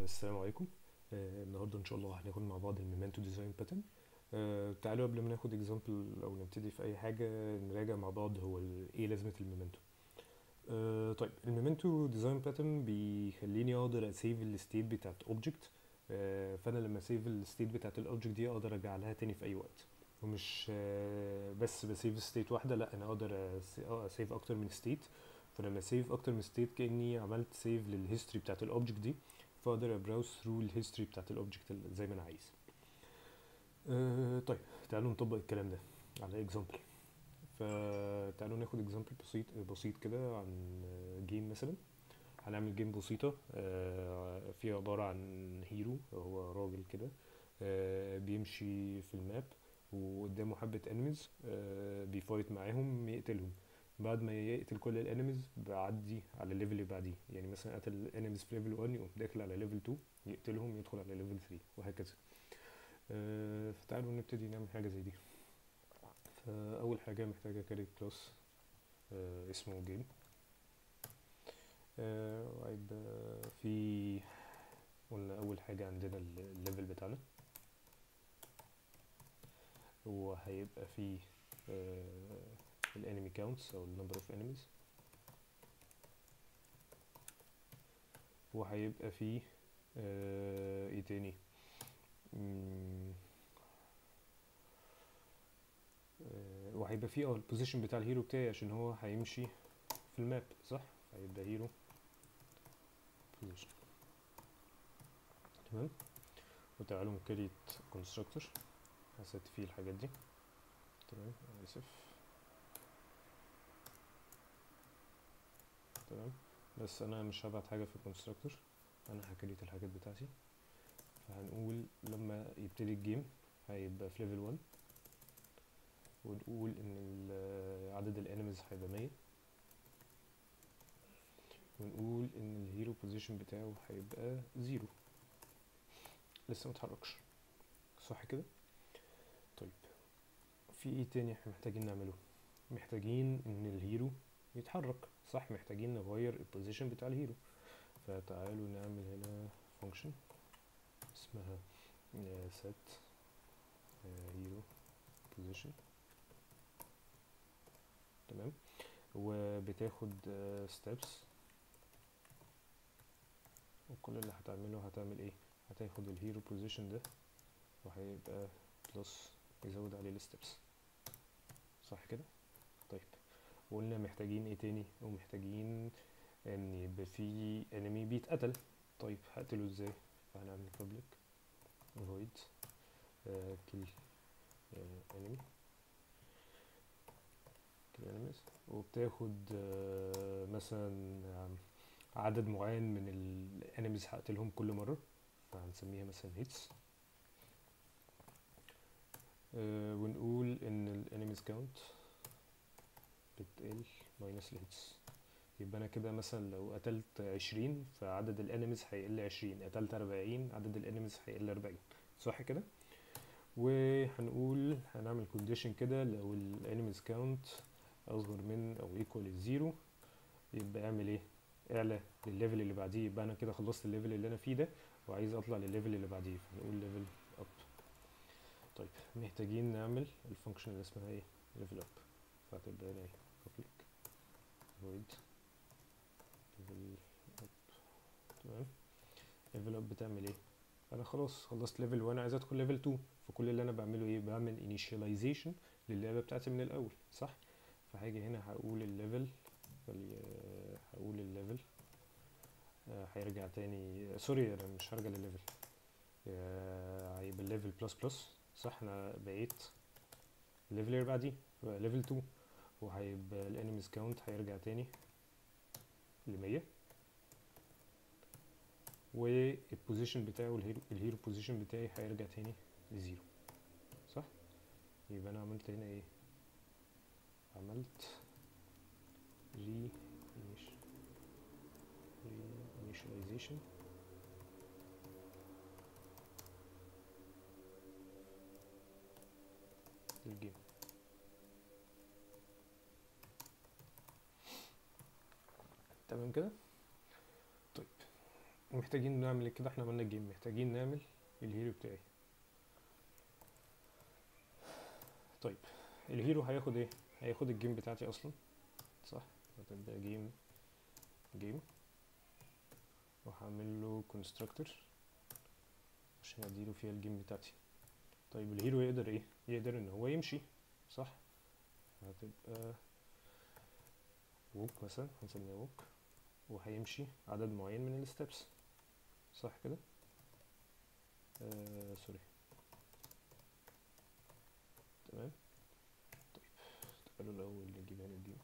السلام عليكم. النهارده ان شاء الله هناخد مع بعض الميمنتو ديزاين باترن. تعالوا قبل ما ناخد اكزامبل او نبتدي في اي حاجه نراجع مع بعض هو ايه لازمه الميمنتو. طيب الميمنتو ديزاين باترن بيخليني اقدر اسيف الستيت بتاعت اوبجكت. فانا لما اسيف الستيت بتاعت الاوبجكت دي اقدر ارجع لها تاني في اي وقت، ومش بس بسيف ستيت واحده، لا انا اقدر اسيف اكتر من ستيت. فلما اسيف اكتر من ستيت كاني عملت سيف للهيستوري بتاعت الاوبجكت دي، فاقدر ابراوز ثرو الهيستوري بتاعت الاوبجكت زي ما انا عايز. طيب تعالوا نطبق الكلام ده على اكزامبل. فتعالوا ناخد اكزامبل بسيط كده عن جيم مثلا. هنعمل جيم بسيطة فيها عبارة عن هيرو، هو راجل كده بيمشي في الماب وقدامه حبة انميز، بيفايت معاهم يقتلهم. بعد ما يقتل كل الانميز بعدي على الليفل اللي بعديه، يعني مثلا قتل الانميز في ليفل 1 يقوم داخل على ليفل 2 يقتلهم يدخل على ليفل 3 وهكذا. فتعالوا نبتدي نعمل حاجة زي دي. فأول حاجة محتاجة كاري كلاس اسمه جيم، وهيبقى في، قلنا أول حاجة عندنا الليفل بتاعنا، وهيبقى في الانمي كاونتس أو النمبر اوف انميز، وهيبقى في ايه تاني، وهيبقى في البوزيشن بتاع الهيرو بتاعي عشان هو هيمشي في الماب، صح؟ هيبقى هيرو بوزيشن. تمام. وتعالوا نكريت كونستراكتور هسيت فيه الحاجات دي. تمام، اسف. تمام، بس انا مش هبعت حاجه في الكونستراكتور، انا هكريت الحاجات بتاعتي. فهنقول لما يبتدي الجيم هيبقى في ليفل 1، ونقول ان عدد الانيميز هيبقى 100، ونقول ان الهيرو بوزيشن بتاعه هيبقى 0، لسه متحركش، صح كده؟ طيب في ايه تاني احنا محتاجين نعمله؟ محتاجين ان الهيرو يتحرك، صح؟ محتاجين نغير البوزيشن بتاع الهيرو. فتعالوا نعمل هنا فانكشن اسمها set hero position. تمام، وبتاخد steps، وكل اللي هتعمله هتعمل ايه؟ هتاخد الهيرو بوزيشن ده وهيبقى بلس يزود عليه الستبس، صح كده؟ طيب وقلنا محتاجين ايه تاني؟ ومحتاجين ان يبقى في انمي بيتقتل. طيب هقتله ازاي؟ فهنعمل public void kill enemy kill enemies، وبتاخد مثلا عدد معين من الانميز هقتلهم كل مرة، فهنسميها مثلا hits. ونقول ان الانميز كاونت بتقل ماينس الهيتس. يبقى انا كده مثلا لو قتلت 20 فعدد الانميز هيقل 20، قتلت 40 عدد الانميز هيقل 40، صح كده؟ وهنقول هنعمل كونديشن كده، لو الانميز كاونت اصغر من او ايكوال الزيرو يبقى اعمل ايه؟ اعلى للليفل اللي بعديه. يبقى انا كده خلصت الليفل اللي انا فيه ده وعايز اطلع للليفل اللي بعديه، فنقول ليفل اب. طيب محتاجين نعمل الفانكشن اللي اسمها ايه؟ ليفل اب. فهتبقى هنا ايه؟ public void level up. تمام. level up بتعمل ايه؟ انا خلاص خلصت ليفل 1 عايز ادخل ليفل 2، فكل اللي انا بعمله ايه؟ بعمل initialization للعبه بتاعتي من الاول، صح؟ فهاجي هنا هقول الليفل، هقول الليفل هيرجع تاني، سوري انا مش هرجع للليفل، هيبقى الليفل بلس بلس، صح؟ انا بقيت الليفل اللي بعديه ليفل 2، وهيبقى الانيميز كاونت هيرجع تاني ل100، والبوزيشن بتاعه الهيرو بوزيشن بتاعي هيرجع تاني ل0، صح؟ يبقى انا عملت هنا ايه؟ عملت initialization للجيم. تمام كده؟ طيب محتاجين نعمل كده، احنا عملنا الجيم، محتاجين نعمل الهيرو بتاعي. طيب الهيرو هياخد ايه؟ هياخد الجيم بتاعتي اصلا، صح؟ هتبقى جيم وهعمل له كونستراكتور عشان اديله فيها الجيم بتاعتي. طيب الهيرو يقدر ايه؟ يقدر ان هو يمشي، صح؟ هتبقى ووك مثلا، هنسميها ووك، وهيمشي عدد معين من الستبس، صح كده؟ سوري. تمام. طيب تعالوا الاول نجيب هنا الجيم.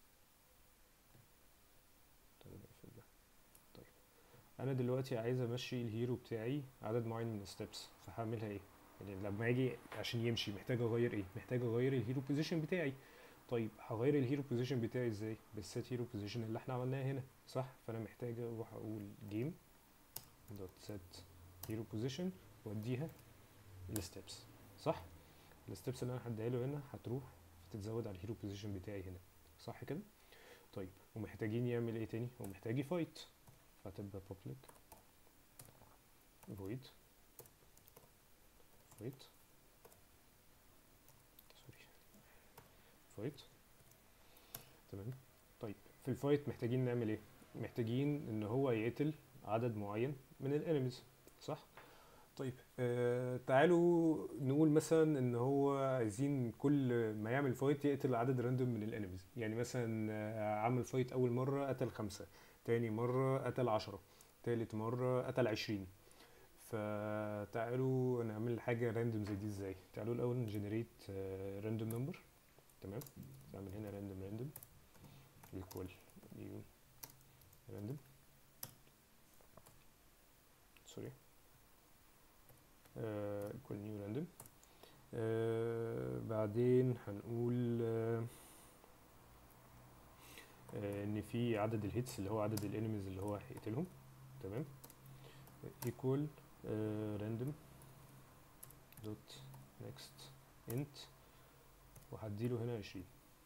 تعالوا نقفل ده. طيب انا دلوقتي عايز امشي الهيرو بتاعي عدد معين من الستبس، فهعملها ايه؟ يعني لما اجي عشان يمشي محتاج اغير ايه؟ محتاج اغير الهيرو بوزيشن بتاعي. طيب هغير الهيرو بوزيشن بتاعي ازاي؟ بالسيت هيرو بوزيشن اللي احنا عملناها هنا، صح؟ فانا محتاج اروح اقول جيم دوت سيت هيرو بوزيشن واديها الستبس، صح؟ الستبس اللي انا هديها له هنا هتروح تتزود على الهيرو بوزيشن بتاعي هنا، صح كده؟ طيب ومحتاجين يعمل ايه تاني؟ ومحتاج يفايت، فهتبقى public void fight، سوري، fight. تمام. طيب في الفايت محتاجين نعمل ايه؟ محتاجين ان هو يقتل عدد معين من الانيميز، صح؟ طيب تعالوا نقول مثلا ان هو عايزين كل ما يعمل فايت يقتل عدد راندوم من الانيميز. يعني مثلا عمل فايت اول مرة قتل 5، تاني مرة قتل 10، تالت مرة قتل 20. فتعالوا نعمل حاجة راندوم زي دي ازاي؟ تعالوا الاول نجنريت راندوم نمبر. تمام. نعمل هنا راندوم equal new random، سوري، equal new random. بعدين هنقول ان في عدد الهيتس اللي هو عدد الانيميز اللي هو هيقتلهم. تمام. equal random dot next int، وهديله هنا 20.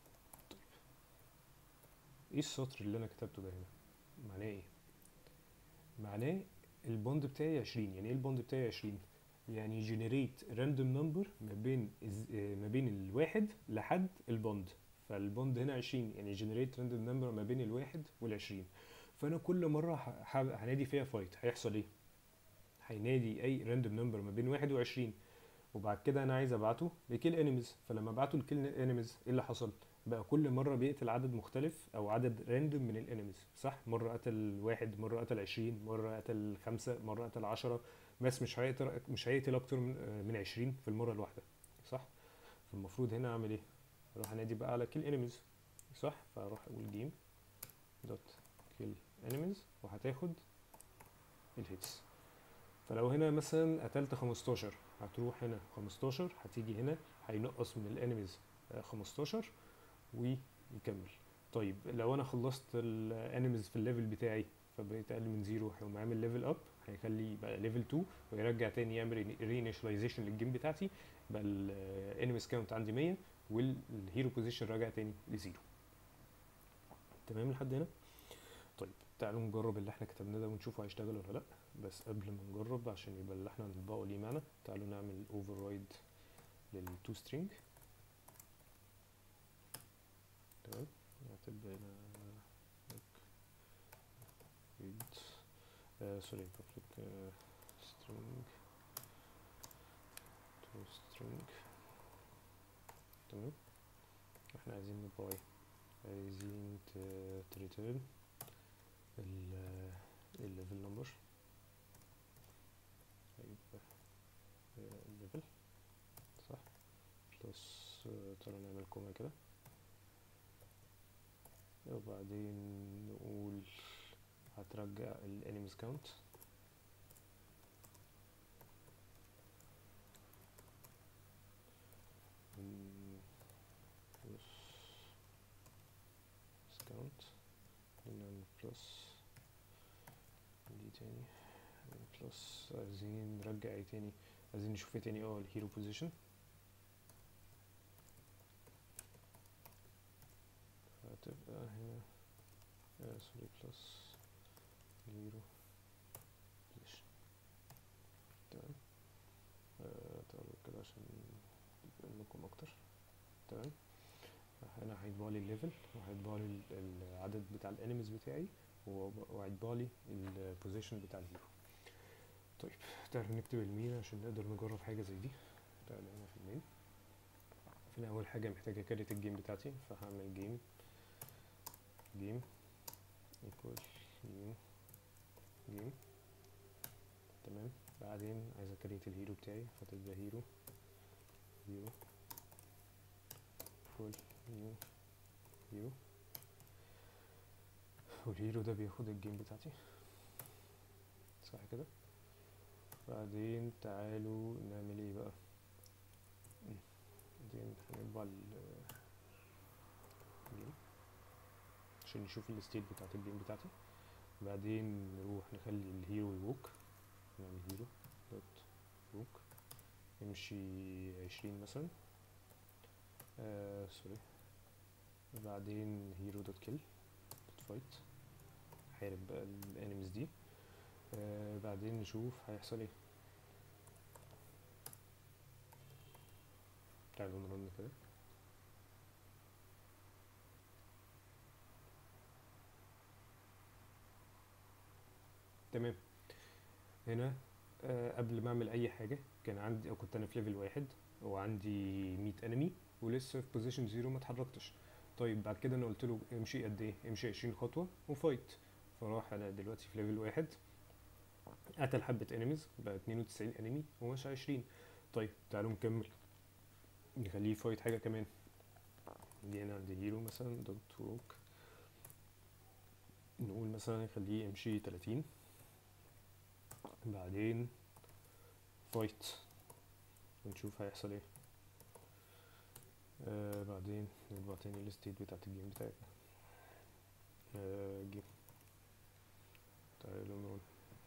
ايه السطر اللي انا كتبته ده هنا؟ معناه ايه؟ معناه البوند بتاعي 20. يعني ايه البوند بتاعي 20؟ يعني generate random number ما بين الواحد لحد البوند. فالبوند هنا 20، يعني generate random number ما بين الواحد والعشرين. فانا كل مرة هنادي فيها فايت هيحصل ايه؟ هينادي اي random number ما بين 21، وبعد كده انا عايز ابعته لكل انيميز. فلما ابعته لكل انيميز ايه اللي حصل؟ بقى كل مره بيقتل عدد مختلف او عدد راندوم من الانيميز، صح؟ مره قتل واحد، مره قتل 20، مره قتل 5، مره قتل 10. بس مش هيقتل اكتر من 20 في المره الواحده، صح؟ فالمفروض هنا اعمل ايه؟ اروح انادي بقى على كل انيميز، صح؟ فاروح اقول جيم دوت كيل انيميز وهتاخد الهيتس. فلو هنا مثلا قتلت 15 هتروح هنا 15، هتيجي هنا هينقص من الانيميز 15 ويكمل. طيب لو انا خلصت الانيميز في الليفل بتاعي فبقيت اقل من زيرو، هيقوم عامل ليفل اب، هيخلي يبقى ليفل 2 ويرجع تاني يعمل رينيشاليزيشن للجيم بتاعتي، يبقى الانيميز كاونت عندي 100 والهيرو بوزيشن راجع تاني لزيرو. تمام لحد هنا؟ طيب تعالوا نجرب اللي احنا كتبناه ده ونشوفه هيشتغل ولا لا. بس قبل ما نجرب عشان يبقى اللي احنا هنطبقه ليه معنى، تعالوا نعمل override للتو string. تمام. هتبقى هنا read سوري public string to string. تمام. احنا عايزين نطبع ايه؟ عايزين تريتيرن الليفل نمبر، هيبقى الليفل، صح؟ بلس تعالوا نعمل كوما كده، وبعدين نقول هترجع الانيميز كاونت بلس كاونت، نعمل بلس دي تاني بلس. عايزين نرجع ايه تاني؟ عايزين نشوف ايه تاني؟ الهيرو بوزيشن، هتبقى هنا سوري بلس هيرو عشان انكم اكتر. تمام. هنا هيطبع لي الليفل، وهيطبع لي العدد بتاع الانيميز بتاعي، وهيطبع لي البوزيشن بتاع الهيرو. طيب تعالوا نكتب المين عشان نقدر نجرب حاجه زي دي. تعالوا هنا في المين. هنا اول حاجه محتاجه كاريت الجيم بتاعتي، فهعمل جيم equal new game. تمام. بعدين عايز اكريت الهيرو بتاعي، فتبقى هيرو equal new hero، والهيرو ده بياخد الجيم بتاعتي، صح كده؟ بعدين تعالوا نعمل ايه بقى؟ بعدين هنطبع الجيم عشان نشوف الستيت بتاعت الجيم بتاعتي. بعدين نروح نخلي الهيرو يوك، نعمل هيرو دوت ووك يمشي 20 مثلا، سوري. بعدين هيرو دوت كيل دوت فايت، حارب بقى الانيميز دي. بعدين نشوف هيحصل ايه. تعالوا نرن كده. تمام. هنا قبل ما اعمل اي حاجه كان عندي، او كنت انا في ليفل 1 وعندي 100 انمي ولسه في بوزيشن 0 ما اتحركتش. طيب بعد كده انا قلت له امشي قد ايه؟ امشي 20 خطوه وفايت. فراح انا دلوقتي في ليفل 1 قتل حبه انميز، بقى 92 انمي وماشي 20. طيب تعالوا نكمل، نخليه فايت حاجه كمان. دي هنا عندي هيرو مثلا دوت ووك، نقول مثلا نخليه يمشي 30. بعدين فايت ونشوف هيحصل ايه. بعدين نطبع تاني الستيت بتاعت الجيم بتاعتنا. جيم. تعالوا نقول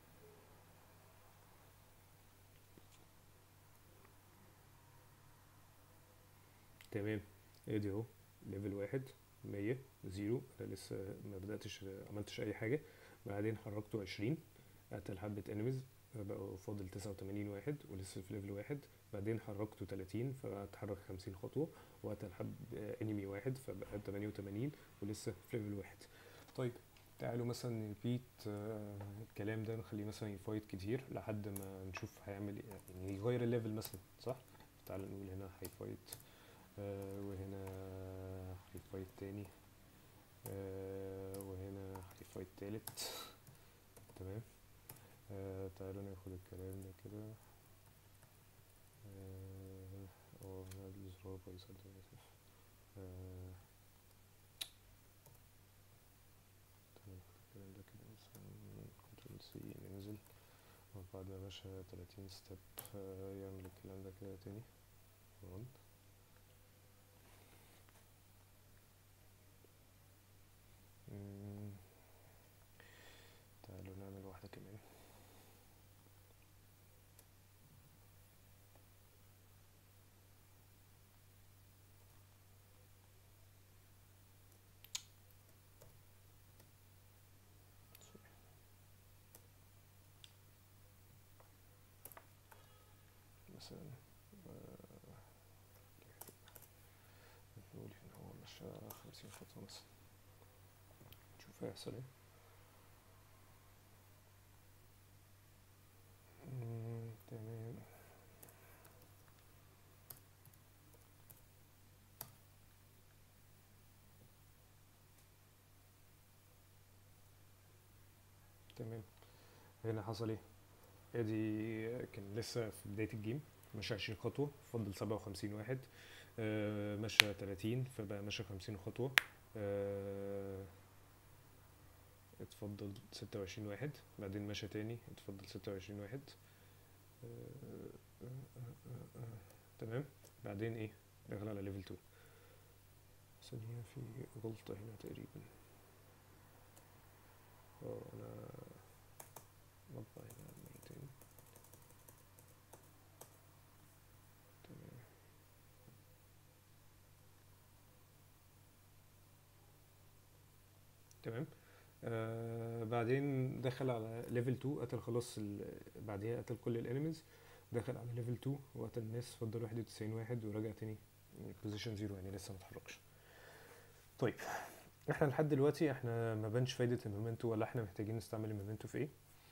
تمام. ادي اهو ليفل 1 100 0، انا لسه ما بدأتش عملتش اي حاجة. بعدين حركته 20، قتل حبة انيميز، بقوا فاضل 89 واحد ولسه في ليفل 1. بعدين حركته 30 فاتحرك 50 خطوة، وقتل حب انمي واحد فبقى 88 ولسه في ليفل 1. طيب تعالوا مثلا نريبيت الكلام ده، نخليه مثلا يفايت كتير لحد ما نشوف هيعمل ايه، يعني يغير الليفل مثلا، صح؟ تعالوا نقول هنا هيفايت، وهنا هيفايت تاني، وهنا هيفايت تالت. تمام. تعالوا ناخد الكلام ده كده. هنا الزرار بايظ قدام، اسف. تعالوا ناخد الكلام ده كده مثلا كنترول سي ننزل، وبعد ما مشى 30 ستيب يعمل الكلام ده كده تاني رن. تعالوا نعمل واحدة كمان. مثلا نقول ان هو مشى 50 خطوة مثلا، نشوف هيحصل ايه. تمام. تمام. هنا حصل ايه؟ ادي كان لسه في بداية الجيم، مشى 20 خطوة، فضل 57 واحد. مشى 30 فبقى مشى 50 خطوة، اتفضل 26 واحد. بعدين مشى تاني، اتفضل 26 واحد. تمام. بعدين ايه؟ دخل على ليفل 2. ثانية، في غلطة هنا تقريبا. انا مطبع هنا مرتين. تمام. تمام. بعدين دخل على ليفل 2، قتل خلاص بعديها قتل كل الانيميز. دخل على ليفل 2 وقت الناس فضل 91 واحد ورجع تاني بوزيشن 0، يعني لسه ما اتحركش. طيب احنا لحد دلوقتي احنا ما بانش فايده المومنتو ولا احنا محتاجين نستعمل المومنتو في ايه.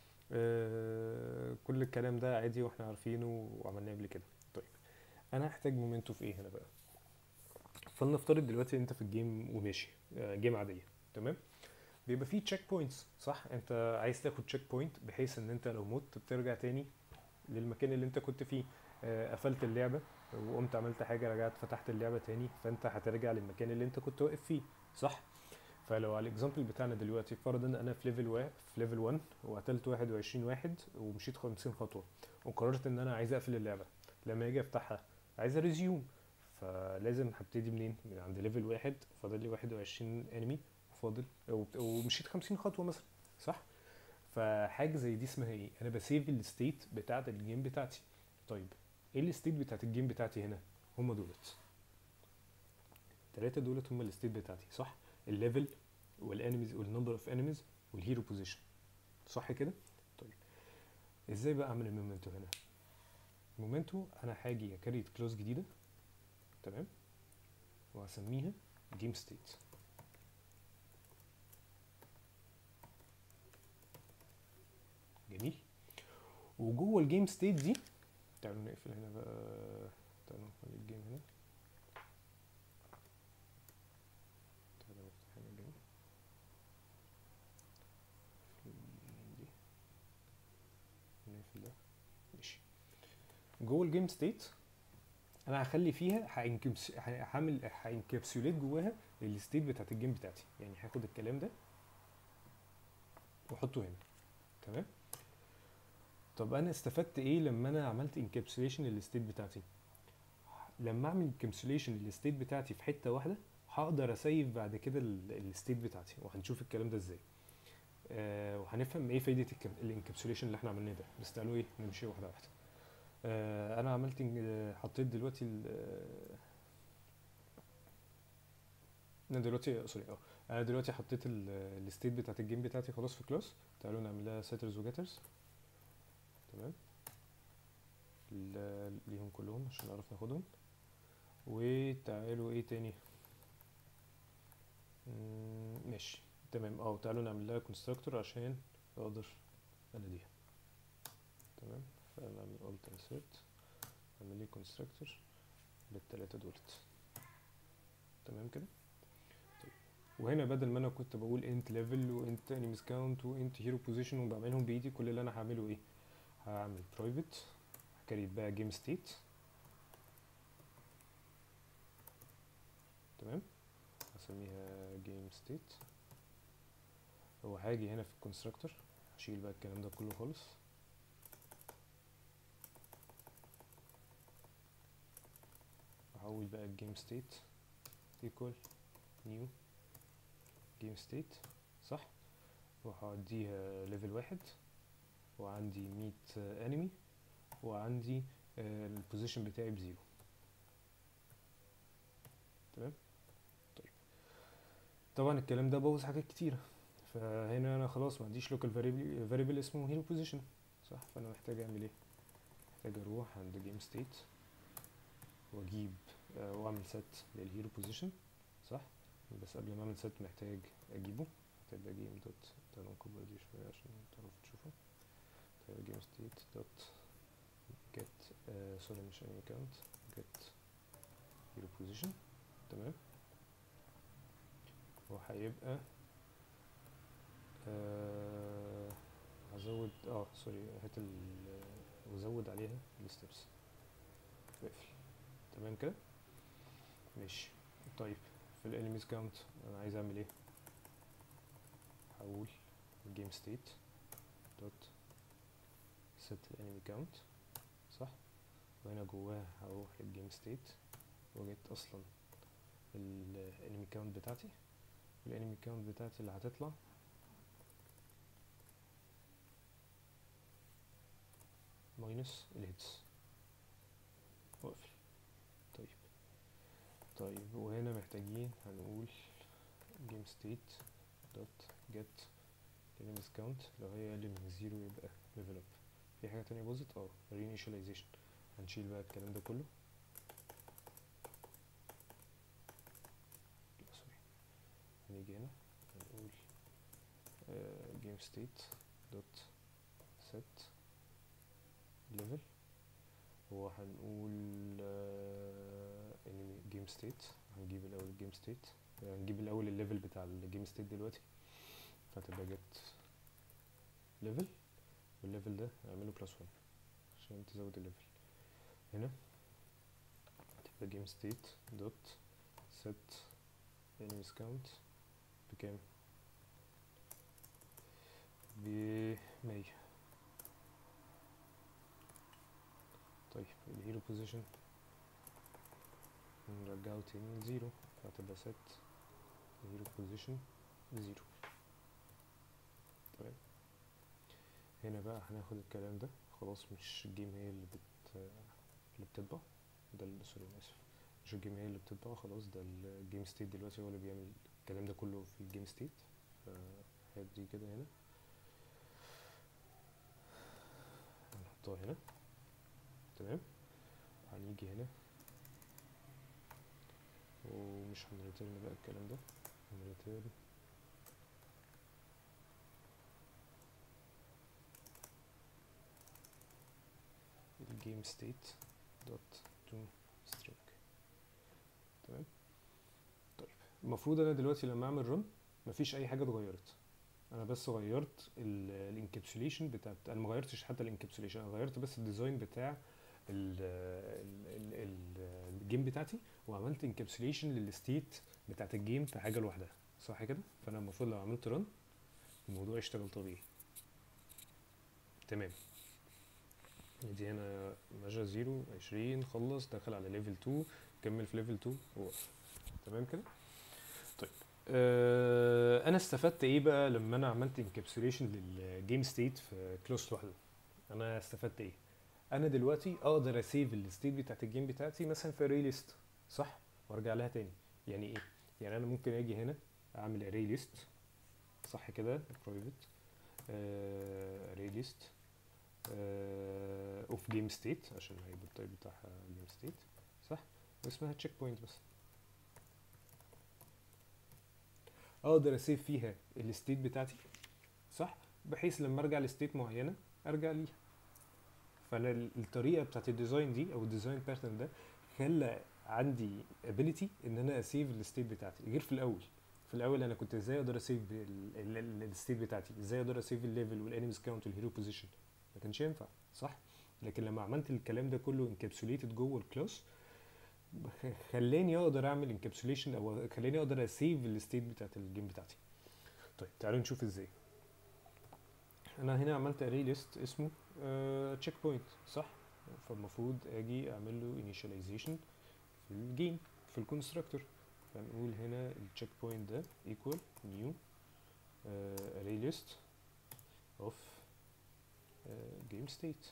كل الكلام ده عادي واحنا عارفينه وعملناه قبل كده. طيب انا هحتاج مومنتو في ايه هنا بقى؟ فلنفترض دلوقتي انت في الجيم وماشي، جيم عاديه، تمام. بيبقى فيه تشيك بوينتس، صح؟ انت عايز تاخد تشيك بوينت بحيث ان انت لو مت بترجع تاني للمكان اللي انت كنت فيه. قفلت اللعبه وقمت عملت حاجه، رجعت فتحت اللعبه تاني، فانت هترجع للمكان اللي انت كنت واقف فيه، صح؟ فلو على الاكزامبل بتاعنا دلوقتي فرض ان انا في ليفل 1 وقتلت 21 واحد ومشيت 50 خطوه وقررت ان انا عايز اقفل اللعبه، لما اجي افتحها عايز اريزيوم، فلازم هبتدي منين؟ من عند ليفل 1 فاضل لي 21 انمي، فاضل ومشيت 50 خطوه مثلا، صح؟ فحاجه زي دي اسمها ايه؟ انا بسيف الستيت بتاعت الجيم بتاعتي. طيب ايه الستيت بتاعت الجيم بتاعتي هنا؟ هم دولت التلاتة، دولت هم الستيت بتاعتي، صح؟ الليفل والانيميز والنمبر اوف انيميز والهيرو بوزيشن، صح كده؟ طيب ازاي بقى اعمل المومنتو هنا؟ المومنتو انا هاجي اكريت كلوز جديده، تمام، وهسميها جيم ستيت. جميل. وجوه الجيم ستيت دي تعالوا نقفل هنا بقى، تعالوا نخلي الجيم هنا، تعالوا نفتح هنا الجيم دي، نقفل ده، ماشي. جوه الجيم ستيت انا هخلي فيها هانكابسوليت جواها الستيت بتاعت الجيم بتاعتي، يعني هاخد الكلام ده واحطه هنا، تمام. طب انا استفدت ايه لما انا عملت انكابسوليشن للستيت بتاعتي؟ لما اعمل انكابسوليشن للستيت بتاعتي في حته واحده هقدر اسيف بعد كده الستيت بتاعتي، وهنشوف الكلام ده ازاي. وهنفهم ايه فايده الانكابسوليشن اللي احنا عملناه ده، بس تعالوا ايه نمشي واحده واحده. انا عملت حطيت دلوقتي انا دلوقتي سوري انا دلوقتي حطيت الستيت بتاعت الجيم بتاعتي خلاص في كلاس. تعالوا نعمل لها سيترز وجيترز، تمام، ليهم كلهم عشان نعرف ناخدهم. وتعالوا ايه تاني، ماشي تمام. تعالوا نعمل لها كونستراكتور عشان اقدر اناديها، تمام. فنعمل alt insert، نعمل لي كونستراكتور للتلاتة دولت، تمام كده. طيب وهنا بدل ما انا كنت بقول int level و int enemies count و int hero position وبعملهم بايدي، كل اللي انا هعمله ايه؟ هعمل private، هكريت بقى game state، تمام، هسميها game state. وهاجي هنا في الكونستراكتور هشيل بقى الكلام ده كله خالص، هحول بقى الجيم ستيت equal new game state، صح؟ وهوديها ليفل 1 وعندي 100 انمي وعندي البوزيشن بتاعي بزيرو، تمام. طيب طبعا الكلام ده بوظ حاجات كتيره، فهنا انا خلاص ما عنديش لوكال فاريبل اسمه هيرو بوزيشن، صح؟ فانا محتاج اعمل ايه؟ محتاج اروح عند جيم ستيت واجيب واعمل set للهيرو بوزيشن، صح؟ بس قبل ما اعمل set محتاج اجيبه، هتبقى جيم دوت، تعالوا نكبر دي شويه عشان تعرفوا تشوفوا. جيم ستيت دوت get سوري مش enemy count، get hero position، تمام. وهيبقى هزود سوري هات وزود عليها الستبس واقفل، تمام كده، ماشي. طيب في الانيميز كاونت انا عايز اعمل ايه؟ هقول الجيم ستيت دوت set الانمي كاونت، صح؟ وهنا جواها هروح للجيم ستيت وجيت اصلا الانمي كاونت بتاعتي، الانمي كاونت بتاعتي اللي هتطلع ماينس الهيتس واقفل. طيب وهنا محتاجين هنقول جيم ستيت دوت جيت enemies count، لو هي اقل من 0 يبقى level up، في حاجه تانية باظت، رينيشاليزيشن. هنشيل بقى الكلام ده كله. لا سوري، هنيجي هنا هنقول game state dot set level، وهنقول game state. هنجيب الاول الجيم ستيت، هنجيب الاول الليفل بتاع الجيم ستيت دلوقتي، فتبقى جت ليفل، والليفل ده اعمله +1 عشان تزود الليفل. هنا تبقى game state dot set enemies count بكام؟ ب100. طيب الهيرو بوزيشن نرجعه تاني لزيرو، فهتبقى set الهيرو بوزيشن ب0. تمام. هنا بقى هناخد الكلام ده، خلاص مش الجيم هي اللي بتطبع ده سوري انا اسف، مش الجيم هي اللي بتطبع، خلاص ده الجيم ستيت دلوقتي هو اللي بيعمل الكلام ده كله في الجيم ستيت. فهدي كده هنا هنحطها هنا. تمام. هنيجي هنا ومش هنريتيرن بقى الكلام ده، هنريتيرن الجيم ستيت دوت تو سترينج. تمام. طيب المفروض انا دلوقتي لما اعمل رن مفيش اي حاجه اتغيرت، انا بس غيرت الانكابسوليشن بتاعت، انا ما غيرتش حتى الانكابسوليشن، انا غيرت بس الديزاين بتاع الجيم بتاعتي، وعملت انكابسوليشن للستيت بتاعت الجيم في حاجه لوحدها، صح كده؟ فانا المفروض لو عملت رن الموضوع يشتغل طبيعي. تمام. دي هنا ماجا 0 20 خلص، دخل على ليفل 2، كمل في ليفل 2 وقف. تمام كده. طيب انا استفدت ايه بقى لما انا عملت انكابسوليشن للجيم ستيت في كلوز لوحده؟ انا استفدت ايه؟ انا دلوقتي اقدر اسيف الستيت بتاعت الجيم بتاعتي مثلا في اري ليست، صح؟ وارجع لها تاني. يعني ايه؟ يعني انا ممكن اجي هنا اعمل اري ليست، صح كده؟ برايفت اري ليست اوف جيم ستيت عشان هيبقى التايب بتاعها جيم ستيت، صح؟ واسمها تشيك بوينت بس. اقدر اسيف فيها الستيت بتاعتي، صح؟ بحيث لما ارجع لستيت معينه ارجع ليها. فانا الطريقه بتاعت الديزاين دي او الديزاين باترن ده خلى عندي ابيليتي ان انا اسيف الستيت بتاعتي، غير في الاول. في الاول انا كنت ازاي اقدر اسيف الستيت بتاعتي؟ ازاي اقدر اسيف الليفل والانيميز كاونت والهيرو بوزيشن؟ ما كانش ينفع، صح؟ لكن لما عملت الكلام ده كله انكابسوليتد جوه الكلاس، خلاني اقدر اعمل انكابسوليشن او خلاني اقدر اسيف الستيت بتاعت الجيم بتاعتي. طيب تعالوا نشوف ازاي. انا هنا عملت اري ليست اسمه تشيك بوينت، صح؟ فالمفروض اجي اعمل له initialization في الجيم في الكونستراكتور. فنقول هنا التشيك بوينت ده equal new array list of game state.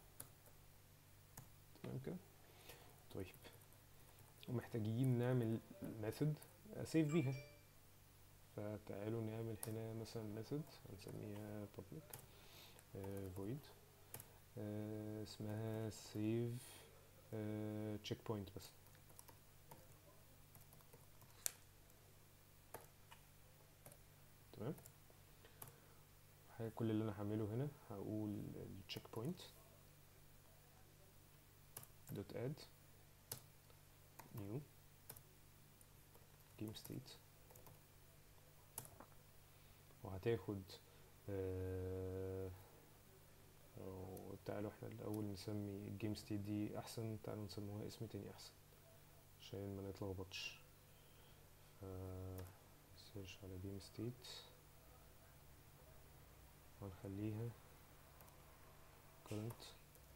تمام كده. طيب ومحتاجين نعمل method اسيف بيها، فتعالوا نعمل هنا مثلا method هنسميها public void اسمها save check point بس. تمام. كل اللي انا هعمله هنا هقول التشيك بوينت دوت اد نيو جيم ستيت، وهتاخد تعالوا احنا الاول نسمي الجيم ستيت دي احسن، تعالوا نسموها اسم تاني احسن عشان ما نتلخبطش. سيرش على جيم ستيت وهنخليها current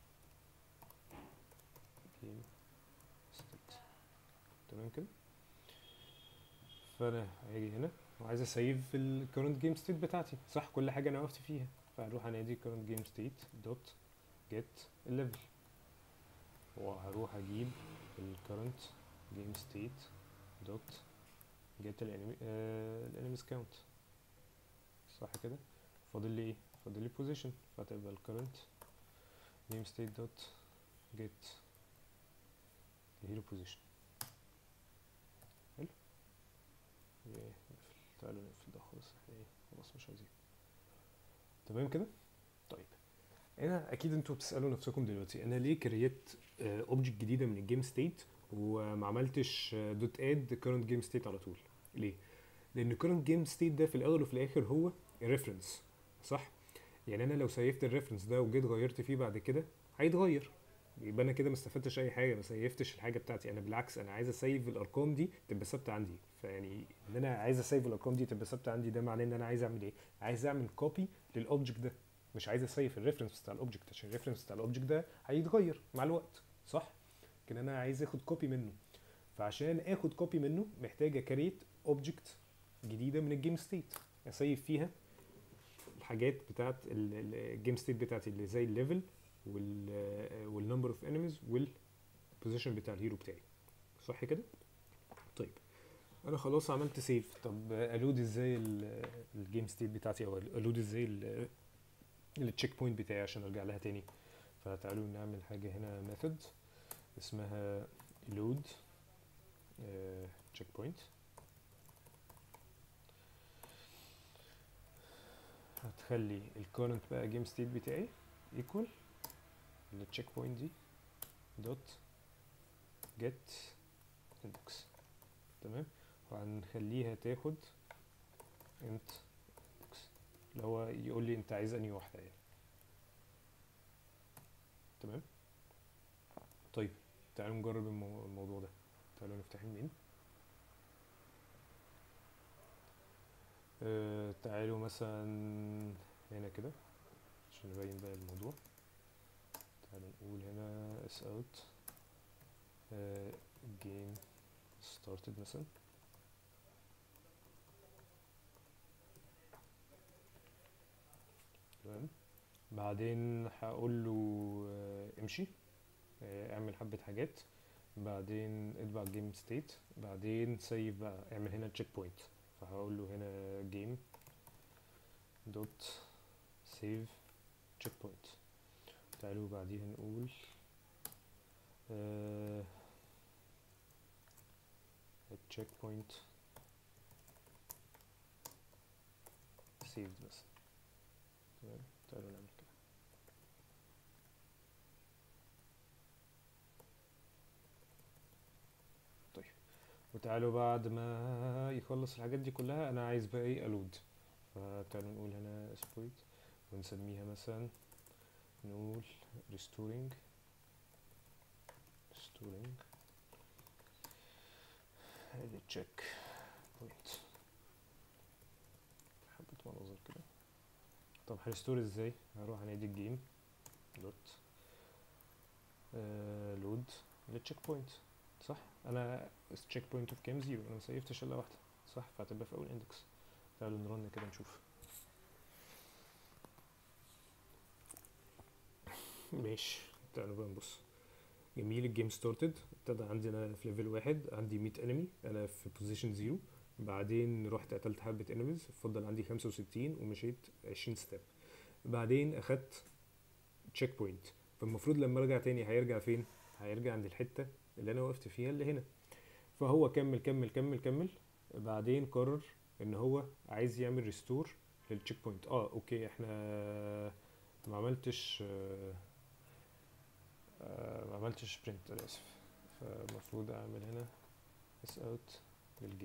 game state. تمام كده. فانا هاجي هنا وعايز اسيف الكرنت جيم ستيت بتاعتي، صح؟ كل حاجه انا وقفت فيها، فهروح انادي current game state دوت get الليفل، وهروح اجيب الكرنت جيم ستيت دوت get الانيميز كاونت، صح كده؟ فاضل لي ايه؟ فاضل لي position، فتبقى الكرنت name state dot get hero position. حلو. نقفل. تعالوا نقفل ده خالص، احنا ايه خلاص مش عايزين. تمام كده. طيب انا اكيد انتوا بتسالوا نفسكم دلوقتي انا ليه كريت اوبجكت جديده من الجيم ستيت وما عملتش دوت اد كورنت جيم ستيت على طول؟ ليه؟ لان current game state ده في الاول وفي الاخر هو الريفرنس، صح؟ يعني انا لو سيفت الريفرنس ده وجيت غيرت فيه بعد كده هيتغير، يبقى انا كده ما استفدتش اي حاجه، ما سيفتش الحاجه بتاعتي. انا بالعكس انا عايز اسيف الارقام دي تبقى ثابته عندي. فيعني ان انا عايز اسيف الارقام دي تبقى ثابته عندي ده معناه ان انا عايز اعمل ايه؟ عايز اعمل كوبي للاوبجكت ده، مش عايز اسيف الريفرنس بتاع الاوبجكت عشان الريفرنس بتاع الاوبجكت ده هيتغير مع الوقت، صح؟ لكن انا عايز اخد كوبي منه. فعشان اخد كوبي منه محتاج اكريت اوبجكت جديده من الجيم ستيت اسيف فيها الحاجات بتاعت الجيم ستيت بتاعتي اللي زي الليفل والنمبر اوف انيميز والبوزيشن بتاع الهيرو بتاعي، صح كده؟ طيب انا خلاص عملت سيف. طب الود ازاي الجيم ستيت بتاعتي او الود ازاي التشيك بوينت بتاعي عشان ارجع لها تاني؟ فتعالوا نعمل حاجه هنا ميثود اسمها load تشيك بوينت. هتخلي الكورنت بقى جيم ستيت بتاعي equal للتشيك بوينت دي دوت get index. تمام. وهنخليها تاخد int index اللي هو يقول لي انت عايز انهي واحده يعني. تمام. طيب تعالوا نجرب الموضوع ده. تعالوا نفتح المين. تعالوا مثلا هنا كده عشان نبين بقى الموضوع. تعالوا نقول هنا s out game started مثلا. تمام. بعدين هقول له امشي، اعمل حبة حاجات، بعدين اتبع جيم ستيت، بعدين سيف بقى اعمل هنا تشيك بوينت. فهقول له هنا جيم دوت سيف تشيك بوينت. تعالوا بعديها نقول التشيك بوينت سيفد بس. تمام. تعالوا نعمل كده. طيب وتعالوا بعد ما يخلص الحاجات دي كلها انا عايز بقى ايه الود. فتعالوا نقول هنا اسبويت ونسميها مثلا نقول restoring ادي تشيك بوينت. حبة مناظر كده. طب هريستور ازاي؟ هروح انادي الجيم دوت لود للتشيك بوينت، صح؟ انا التشيك بوينت اوف كام؟ زيرو، انا مسيفتش الا واحده، صح؟ فهتبقى في اول اندكس. تعالوا نرن كده نشوف. ماشي. تعالوا بقى نبص. جميل. الجيم ستارتد ابتدى عندي انا في ليفل واحد، عندي 100 انمي، انا في بوزيشن زيرو. بعدين رحت قتلت حبه انميز، فضل عندي 65 ومشيت 20 ستيب. بعدين اخدت تشيك بوينت، فالمفروض لما ارجع تاني هيرجع فين؟ هيرجع عند الحته اللي انا وقفت فيها اللي هنا. فهو كمل كمل كمل كمل. بعدين قرر ان هو عايز يعمل ريستور للتشيك بوينت. اوكي احنا ما عملتش برنت، انا اسف. فالمفروض اعمل هنا اس اوت للجيم.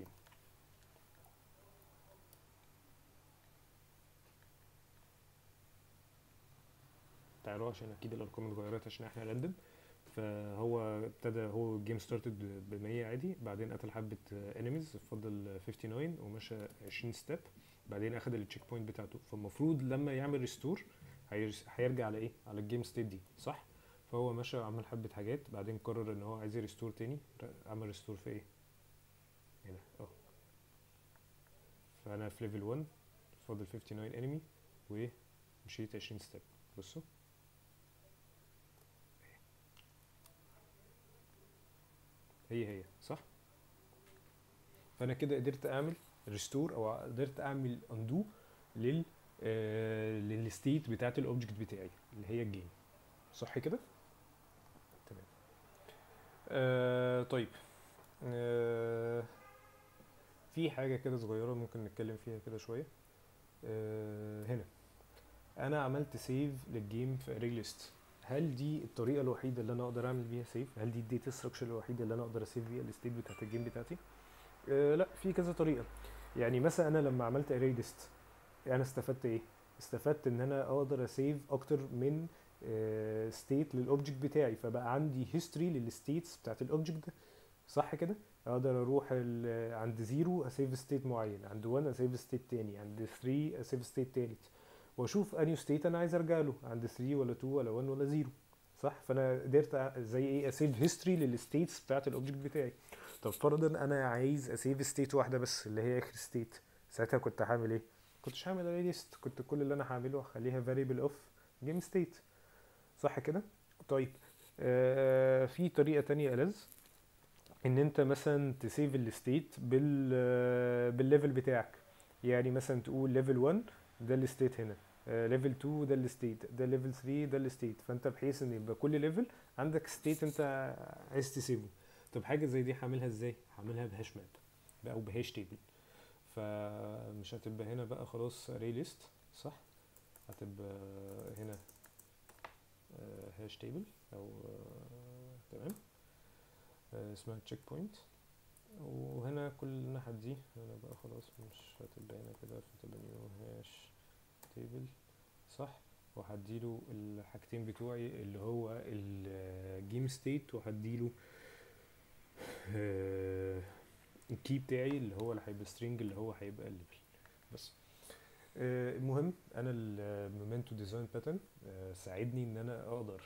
تعالوا عشان اكيد الارقام اتغيرت عشان احنا راندم. فهو ابتدى هو جيم ستارتد ب 100 عادي، بعدين قتل حبه انيميز، فضل 59 ومشى 20 ستيب. بعدين اخد التشيك بوينت بتاعته. فالمفروض لما يعمل ريستور هيرجع على ايه؟ على الجيم ستيت دي، صح؟ فهو مشى وعمل حبه حاجات، بعدين قرر ان هو عايز يريستور تاني. عمل ريستور في ايه؟ هنا فانا في ليفل 1 فاضل 59 انمي ومشيت 20 ستيب. بصوا هي صح. فانا كده قدرت اعمل ريستور او قدرت اعمل اندو لل للستيت بتاعت الاوبجكت بتاعي اللي هي الجيم، صح كده؟ تمام. طيب. آه في حاجة كده صغيرة ممكن نتكلم فيها كده شوية. هنا انا عملت سيف للجيم في array list. هل دي الطريقة الوحيدة اللي انا اقدر اعمل بيها سيف؟ هل دي الداتا ستراكشر الوحيدة اللي انا اقدر اسيف بيها الستيت بتاعت الجيم بتاعتي؟ لا، في كذا طريقة. يعني مثلا انا لما عملت array list انا استفدت ايه؟ استفدت ان انا اقدر اسيف اكتر من ستيت للاوبجكت بتاعي، فبقى عندي هيستوري للستيتس بتاعت الاوبجكت ده. صح كده؟ اقدر اروح عند 0 اسيف ستيت معين، عند 1 اسيف ستيت تاني، عند 3 اسيف ستيت تالت، واشوف انهي ستيت انا عايز ارجع له، عند 3 ولا 2 ولا 1 ولا 0. صح؟ فانا قدرت زي ايه اسيف هيستوري للستيتس بتاعت الاوبجكت بتاعي. طب فرضا انا عايز اسيف ستيت واحده بس اللي هي اخر ستيت، ساعتها كنت هعمل ايه؟ كنتش هعمل array list، كنت كل اللي انا هعمله هخليها variable of game state. صح كده؟ طيب. في طريقه تانية ألذ، ان انت مثلا تسيف الستيت بالليفل بتاعك. يعني مثلا تقول ليفل 1 ده الستيت هنا، ليفل 2 ده الستيت ده، ليفل 3 ده الستيت، فانت بحيث ان يبقى كل ليفل عندك ستيت انت عايز تسيبه. طب حاجه زي دي هعملها ازاي؟ هعملها بهاش ماب او بهاش تيبل. فمش هتبقى هنا بقى خلاص array list، صح؟ هتبقى هنا هاش تيبل او تمام. اسمها تشيك بوينت. وهنا كل الناحية دي هنا بقى خلاص مش هتبقى هنا كده، فتبقى نيو هاش تيبل، صح؟ وهديله الحاجتين بتوعي اللي هو الجيم ستيت، وهديله الكي بتاعي اللي هو اللي هيبقى string اللي هو هيبقى الليفل بس. المهم انا المومنتو ديزاين باترن ساعدني ان انا اقدر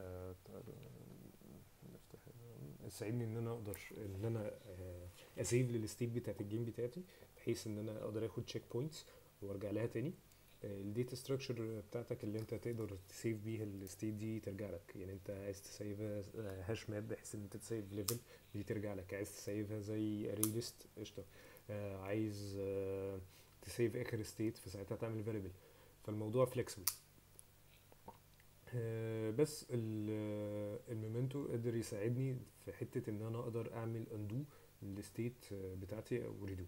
نفتح ساعدني ان انا اقدر ان انا اسيف للستيت بتاعت الجيم بتاعتي، بحيث ان انا اقدر اخد تشيك بوينتس وارجع لها تاني. الداتا ستراكشر بتاعتك اللي انت تقدر تسيف بيها الستيت دي ترجع لك. يعني انت عايز تسيفها هاش ماب بحيث ان انت تسيف ليفل، دي ترجع لك. عايز تسيفها زي array list، قشطه. عايز تسيف اخر ستيت، فساعتها تعمل variable. فالموضوع فليكسبل. بس الميمنتو قدر يساعدني في حتة ان انا اقدر اعمل undo للستيت بتاعتي او ريدو.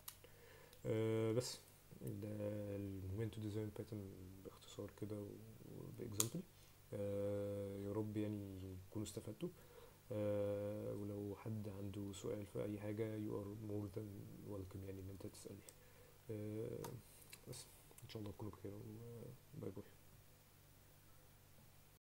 بس ده المومنتو ديزاين باترن باختصار كده وباكزامبل. يا رب يعني تكونوا استفدتوا. ولو حد عنده سؤال في اي حاجة you are more than welcome يعني ان انت تسألني. بس ان شاء الله تكونوا بخير، وباي باي.